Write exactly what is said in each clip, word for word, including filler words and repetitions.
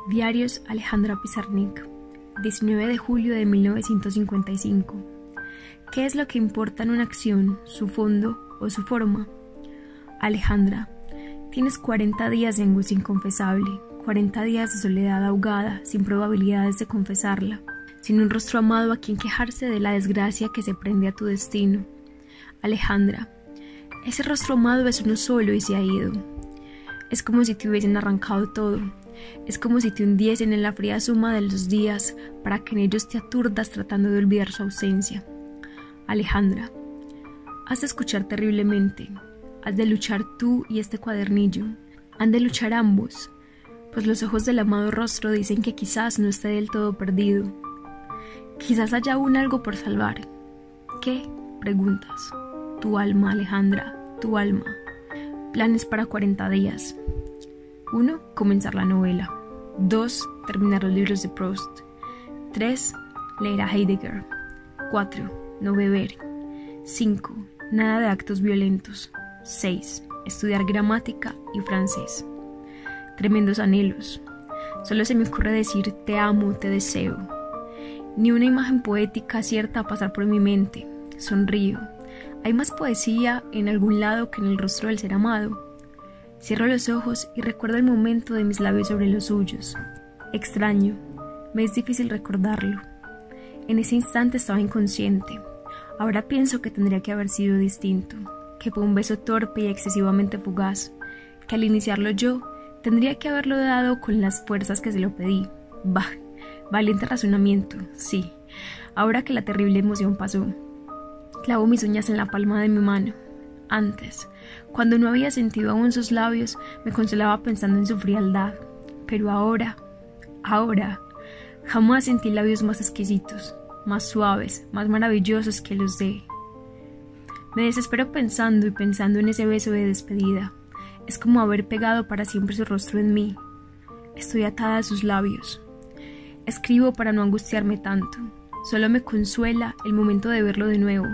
Diarios Alejandra Pizarnik, diecinueve de julio de mil novecientos cincuenta y cinco. ¿Qué es lo que importa en una acción, su fondo o su forma? Alejandra, tienes cuarenta días de angustia inconfesable, cuarenta días de soledad ahogada, sin probabilidades de confesarla, sin un rostro amado a quien quejarse de la desgracia que se prende a tu destino. Alejandra, ese rostro amado es uno solo y se ha ido. Es como si te hubiesen arrancado todo. Es como si te hundiesen en la fría suma de los días para que en ellos te aturdas tratando de olvidar su ausencia. Alejandra, has de escuchar terriblemente. Has de luchar tú y este cuadernillo. Han de luchar ambos, pues los ojos del amado rostro dicen que quizás no esté del todo perdido. Quizás haya aún algo por salvar. ¿Qué? Preguntas. Tu alma, Alejandra, tu alma. Planes para cuarenta días. uno. Comenzar la novela. dos. Terminar los libros de Proust. tres. Leer a Heidegger. cuatro. No beber. cinco. Nada de actos violentos. seis. Estudiar gramática y francés. Tremendos anhelos. Solo se me ocurre decir te amo, te deseo. Ni una imagen poética cierta a pasar por mi mente. Sonrío. Hay más poesía en algún lado que en el rostro del ser amado. Cierro los ojos y recuerdo el momento de mis labios sobre los suyos. Extraño, me es difícil recordarlo. En ese instante estaba inconsciente. Ahora pienso que tendría que haber sido distinto, que fue un beso torpe y excesivamente fugaz, que al iniciarlo yo tendría que haberlo dado con las fuerzas que se lo pedí. Bah, valiente razonamiento, sí, ahora que la terrible emoción pasó. Clavo mis uñas en la palma de mi mano. Antes, cuando no había sentido aún sus labios, me consolaba pensando en su frialdad. Pero ahora, ahora, jamás sentí labios más exquisitos, más suaves, más maravillosos que los de... Me desespero pensando y pensando en ese beso de despedida. Es como haber pegado para siempre su rostro en mí. Estoy atada a sus labios. Escribo para no angustiarme tanto. Solo me consuela el momento de verlo de nuevo.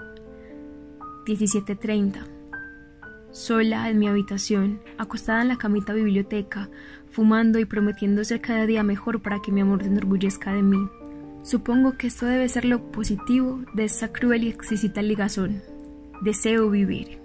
diecisiete treinta. Sola en mi habitación, acostada en la camita biblioteca, fumando y prometiendo ser cada día mejor para que mi amor se enorgullezca de mí. Supongo que esto debe ser lo positivo de esa cruel y exquisita ligazón. Deseo vivir.